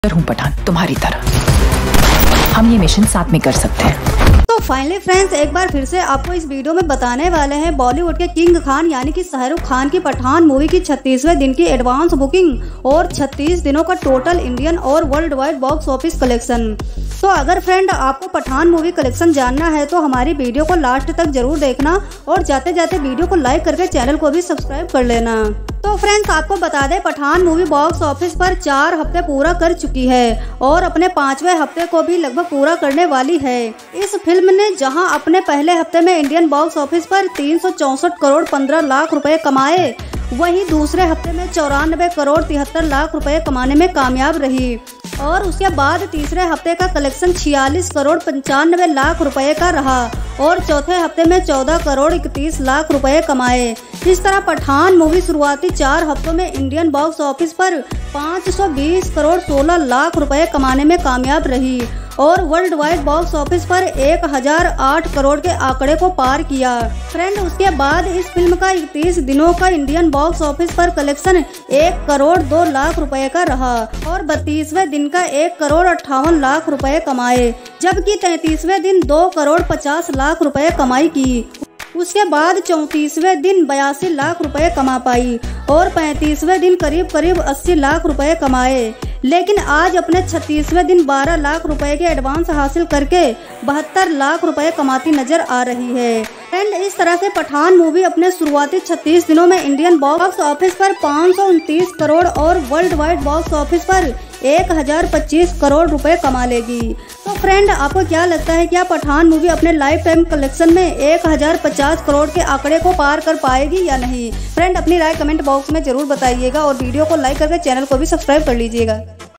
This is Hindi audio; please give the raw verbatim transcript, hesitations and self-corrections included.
हूँ पठान तुम्हारी तरह। हम ये मिशन साथ में कर सकते हैं। तो फाइनली फ्रेंड्स, एक बार फिर से आपको इस वीडियो में बताने वाले हैं बॉलीवुड के किंग खान यानी कि शाहरुख खान की पठान मूवी की छत्तीसवें दिन की एडवांस बुकिंग और छत्तीस दिनों का टोटल इंडियन और worldwide box office collection. तो अगर फ्रेंड आपको पठान मूवी कलेक्शन जानना है तो हमारी वीडियो को लास्ट तक जरूर देखना और जाते जाते वीडियो को लाइक करके चैनल को भी सब्सक्राइब कर लेना। तो फ्रेंड्स, आपको बता दें पठान मूवी बॉक्स ऑफिस पर चार हफ्ते पूरा कर चुकी है और अपने पांचवें हफ्ते को भी लगभग पूरा करने वाली है। इस फिल्म ने जहां अपने पहले हफ्ते में इंडियन बॉक्स ऑफिस पर तीन सौ चौसठ करोड़ पंद्रह लाख रुपए कमाए, वहीं दूसरे हफ्ते में चौरानबे करोड़ तिहत्तर लाख रुपए कमाने में कामयाब रही और उसके बाद तीसरे हफ्ते का कलेक्शन छियालीस करोड़ पंचानवे लाख रुपए का रहा और चौथे हफ्ते में चौदह करोड़ इकतीस लाख रुपए कमाए। इस तरह पठान मूवी शुरुआती चार हफ्तों में इंडियन बॉक्स ऑफिस पर पाँच सौ बीस करोड़ सोलह लाख रुपए कमाने में कामयाब रही और वर्ल्ड वाइड बॉक्स ऑफिस पर एक हज़ार आठ करोड़ के आंकड़े को पार किया। फ्रेंड, उसके बाद इस फिल्म का इकतीस दिनों का इंडियन बॉक्स ऑफिस पर कलेक्शन एक करोड़ दो लाख रुपए का रहा और बत्तीसवें दिन का एक करोड़ अट्ठावन लाख रुपए कमाए, जबकि तैंतीसवें दिन दो करोड़ पचास लाख रुपए कमाई की। उसके बाद चौंतीसवें दिन बयासी लाख रुपए कमा पाई और पैंतीसवें दिन करीब करीब अस्सी लाख रुपए कमाए, लेकिन आज अपने छत्तीसवें दिन बारह लाख रुपए के एडवांस हासिल करके बहत्तर लाख रुपए कमाती नजर आ रही है। एंड इस तरह से पठान मूवी अपने शुरुआती छत्तीस दिनों में इंडियन बॉक्स ऑफिस पर पाँच सौ उनतीस करोड़ और वर्ल्ड वाइड बॉक्स ऑफिस पर एक हजार पच्चीस करोड़ रुपए कमा लेगी। तो फ्रेंड, आपको क्या लगता है, क्या पठान मूवी अपने लाइफ टाइम कलेक्शन में एक हजार पचास करोड़ के आंकड़े को पार कर पाएगी या नहीं? फ्रेंड, अपनी राय कमेंट बॉक्स में जरूर बताइएगा और वीडियो को लाइक करके चैनल को भी सब्सक्राइब कर लीजिएगा।